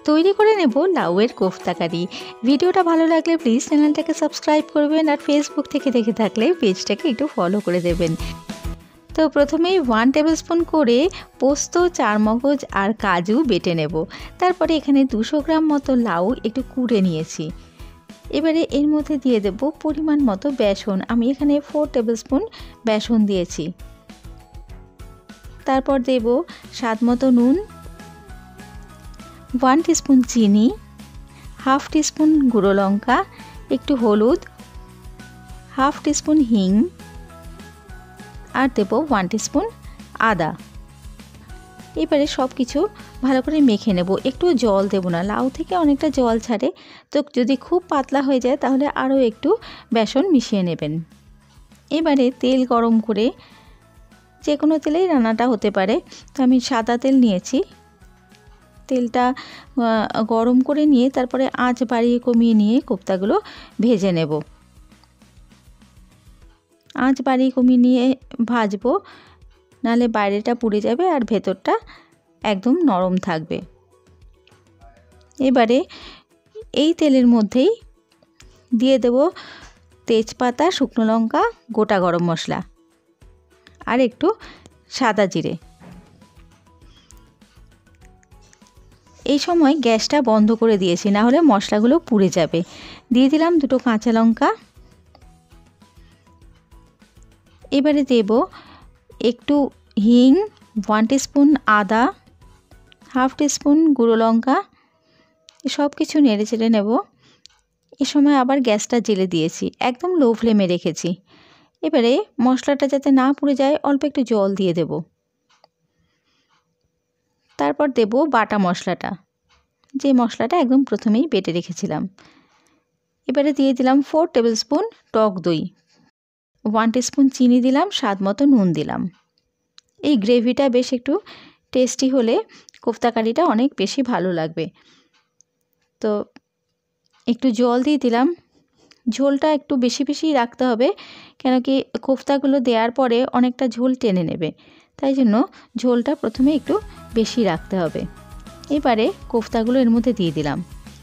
তৈরি করে নেব লাউয়ের কোফতা কারি। ভিডিওটা ভালো লাগলে প্লিজ চ্যানেলটাকে সাবস্ক্রাইব করবেন, আর ফেসবুক থেকে দেখে থাকলে পেজটাকে একটু ফলো করে দেবেন। তো প্রথমেই 1 টেবিল স্পুন করে পোস্ত, চারমগজ আর কাজু বেটে নেব। তারপরে এখানে 200 গ্রাম মতো লাউ একটু কুড়ে নিয়েছি। এবারে এর মধ্যে দিয়ে দেব পরিমাণ মতো বেসন। আমি এখানে 4 টেবিল স্পুন বেসন দিয়েছি। তারপর দেব স্বাদ মতো নুন, 1 টিস্পুন চিনি, হাফ টিস্পুন গুঁড়ো লঙ্কা, একটু হলুদ, হাফ টিস্পুন হিং, আর দেব 1 টিস্পুন আদা। এবারে সব কিছু ভালো করে মেখে নেব। একটু জল দেব না, লাউ থেকে অনেকটা জল ছাড়ে, তো যদি খুব পাতলা হয়ে যায় তাহলে আরও একটু বেসন মিশিয়ে নেবেন। এবারে তেল গরম করে, যে কোনো তেলেই রান্নাটা হতে পারে, তো আমি সাদা তেল নিয়েছি। তেলটা গরম করে নিয়ে তারপরে আঁচ বাড়িয়ে কমিয়ে নিয়ে কোফতাগুলো ভেজে নেব। আঁচ বাড়িয়ে কমিয়ে নিয়ে ভাজবো, নাহলে বাইরেটা পুড়ে যাবে আর ভেতরটা একদম নরম থাকবে। এবারে এই তেলের মধ্যেই দিয়ে দেব তেজপাতা, শুকনো লঙ্কা, গোটা গরম মশলা আর একটু সাদা জিরে। এই সময় গ্যাসটা বন্ধ করে দিয়েছি, না হলে মশলাগুলো পুড়ে যাবে। দিয়ে দিলাম 2 কাঁচা লঙ্কা। এবারে দেব একটু হিং, 1 টিস্পুন আদা, হাফ টিস্পুন গুঁড়ো লঙ্কা। সব কিছু নেড়ে চেড়ে নেব। এ সময় আবার গ্যাসটা জেলে দিয়েছি, একদম লো ফ্লেমে রেখেছি। এবারে মশলাটা যাতে না পুড়ে যায় অল্প একটু জল দিয়ে দেব। তারপর দেব বাটা মশলাটা, যে মশলাটা একদম প্রথমেই বেটে রেখেছিলাম। এবারে দিয়ে দিলাম 4 টেবিল স্পুন টক দই, 1 টিস্পুন চিনি দিলাম, স্বাদ মতো নুন দিলাম। এই গ্রেভিটা বেশ একটু টেস্টি হলে কোফতা কারিটা অনেক বেশি ভালো লাগবে। তো একটু জল দিয়ে দিলাম। ঝোলটা একটু বেশি বেশি রাখতে হবে, কেন কি কোফতাগুলো দেওয়ার পরে অনেকটা ঝোল টেনে নেবে, তাই জন্য ঝোলটা প্রথমে একটু বেশি রাখতে হবে। এবারে কোফতাগুলো এর মধ্যে দিয়ে দিলাম।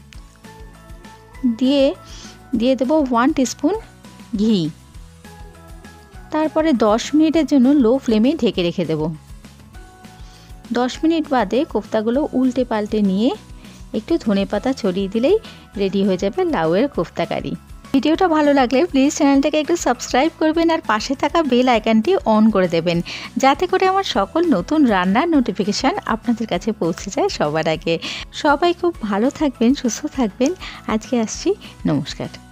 দিয়ে দেবো 1 টিস্পুন ঘি। তারপরে 10 মিনিটের জন্য লো ফ্লেমে ঢেকে রেখে দেব। 10 মিনিট বাদে কোফতাগুলো উল্টে পাল্টে নিয়ে একটু ধনেপাতা ছড়িয়ে দিলেই রেডি হয়ে যাবে লাউয়ের কোফতা কারি। ভিডিওটা ভালো লাগলে প্লিজ চ্যানেলটাকে একটু সাবস্ক্রাইব করবেন, আর পাশে থাকা বেল আইকনটি অন করে দেবেন, যাতে করে আমার সকল নতুন রান্নার নোটিফিকেশান আপনাদের কাছে পৌঁছে যায় সবার আগে। সবাই খুব ভালো থাকবেন, সুস্থ থাকবেন। আজকে আসছি, নমস্কার।